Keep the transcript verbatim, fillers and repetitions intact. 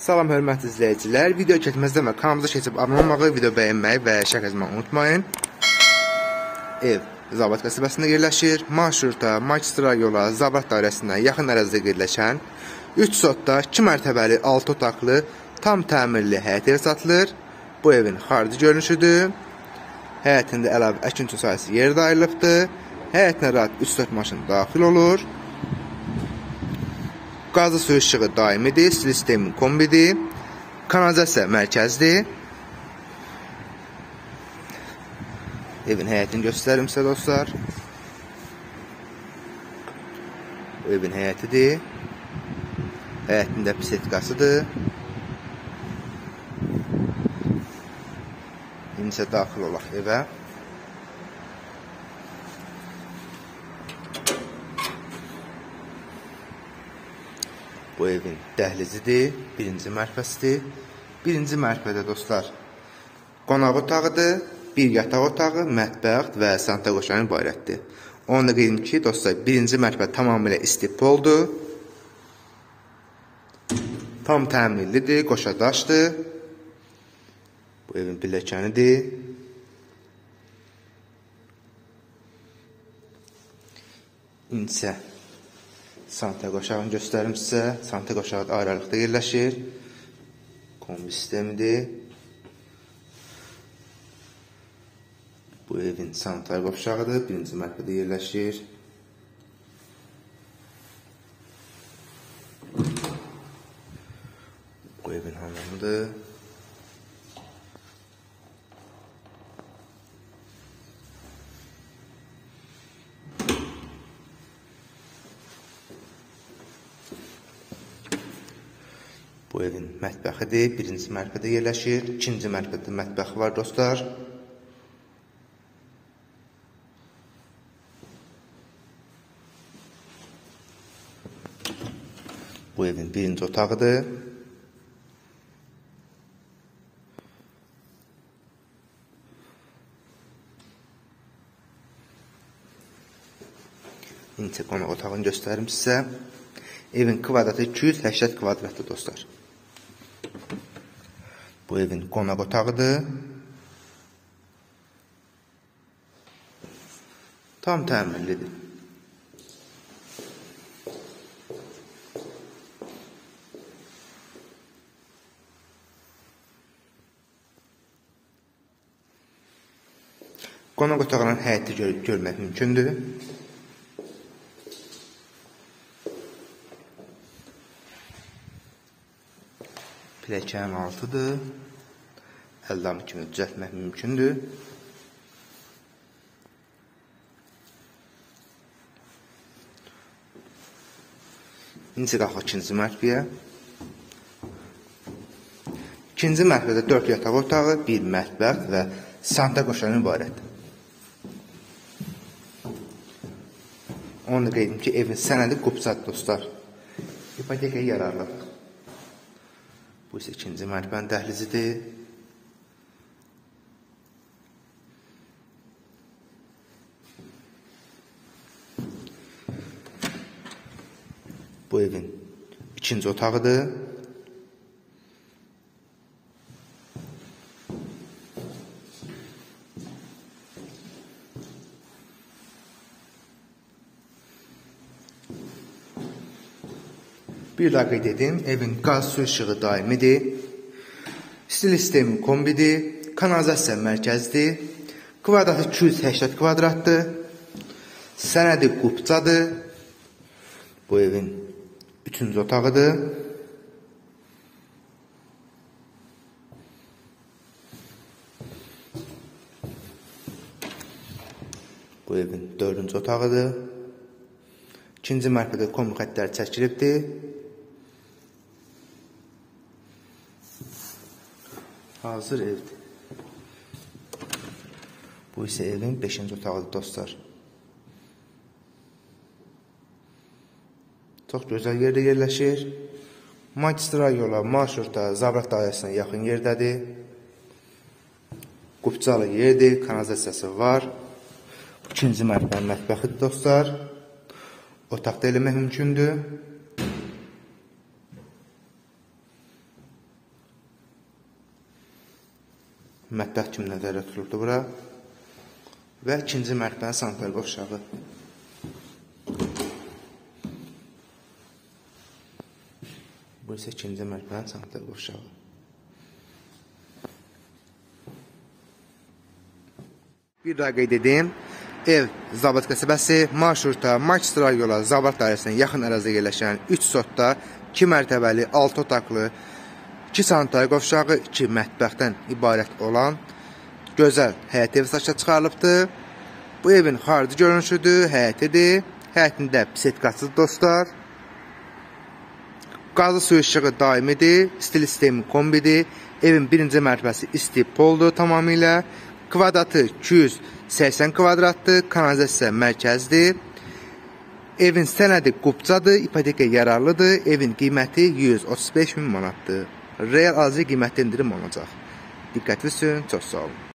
Salam hörmətli izləyicilər, video keçməzdən və kanalımıza keçib abunə olmağı, video bəyənməyi və şərh yazmağı unutmayın. Ev Zabrat qəsəbəsində yerləşir. Marşruta, magistral yola, Zabrat dairəsindən yaxın ərazidə yerləşən üç sotda iki mərtəbəli altı otaqlı tam təmirli həyət evi satılır. Bu evin xarici görünüşüdür. Həyətində əlavə əkinçi sahəsi yerdə ayrılıbdır. Həyətinə rahat üç dörd maşın daxil olur. Qazı suyu işığı daimidir, stil sistemi kombidir, kanalizasiya mərkəzdir. Evin həyətini göstərim sizə dostlar. Bu evin həyətidir. Həyətində bisetkasıdır. İndi isə daxil olaq evə. Bu evin dəhlizidir, birinci mərtəbəsidir. Birinci mərtəbədə dostlar qonaq otağıdır, bir yataq otağı, mətbəx və sanitar qoşanı ibarətdir. Onu da qeyd edim ki, dostlar, birinci mərtəbə tamamilə istipoldur. Tam təmirlidir, qoşa daşdır. Bu evin pilləkənidir. İnsə sanitar qoşağını göstərim sizə. Sanitar qoşağı da ayrılıqda yerləşir. Kombi sistemidir. Bu evin sanitar qoşağıdır. Birinci mərtəbədə yerləşir. Bu evin hamamıdır. Bu evin mətbəxidir. Birinci mərtəbədə yerləşir. İkinci mərtəbədə mətbəxi var dostlar. Bu evin birinci otağıdır. İndi qonaq otağını göstərim sizə. Evin kvadratı iki yüz səksən kvadratdır dostlar. Bu evin qonaq otağıdır. Tam təmirlidir. Qonaq otağının həyəti görüb görmək mümkündür. Piləkənin altıdır. Əldamı kimi düzəltmək mümkündür. İndi qalxaq ikinci mərtəbəyə. İkinci mərtəbədə dörd yataq otağı, bir mətbəx və sanitar qoşanı ibarətdir. Onu da qeyd edim ki, evin sənədi qupçadır dostlar. İpotekaya yararlıdır. Bu isə ikinci mərtəbənin dəhlizidir. Bu evin ikinci otağıdır. Bir daha qeyd edim, evin qaz su işığı daimidir. Stil sistemi kombidir. Kanalizasiya mərkəzidir. Kvadratı iki yüz səksən kvadratdır. Sənədi qupçadır. Bu evin üçüncü otağıdır. Bu evin dördüncü otağıdır. İkinci mərtəbədə kombi xəttləri çəkilibdir. Hazır evdir. Bu isə evin beşinci otağıdır dostlar. Çox gözəl yerdə yerləşir. Magistral yola, marşruta, Zabrat dairəsinə yaxın yerdədir. Qupçalı yerdir, kanalizasiyası var. İkinci mərtəbənin mətbəxidir dostlar. Otaqda eləmək mümkündür. Mətbəx kimi nəzərdə tutulubdur bura. Və ikinci mərtəbənin sanitar qovşağı. Bu isə ikinci mərtəbənin sanitar qovşağı. Bir daha qeyd edeyim. Ev Zabrat qəsəbəsi, marşrutda magistral yola Zabrat dairəsinə yaxın ərazidə yerləşən üç sotda iki mərtəbəli, altı otaqlı, iki sanitar qovşağı, iki mətbəxdən ibarət olan gözəl həyət evi satışa çıxarılıbdır. Bu evin xarici görünüşüdür, həyətidir. Həyətində bisetkasıdır dostlar. Qazı suyu işığı daimidir, stil sistemi kombidir. Evin birinci mərtəbəsi isti poldur tamamilə. Kvadratı iki yüz səksən kvadratdır, kanalizasiya mərkəzdir. Evin sənədi qubcadır, ipoteka yararlıdır. Evin qiyməti yüz otuz beş min manatdır. Real alıcı qiymətdə indirim olacaq. Diqqətli üçün, çox sağ olun.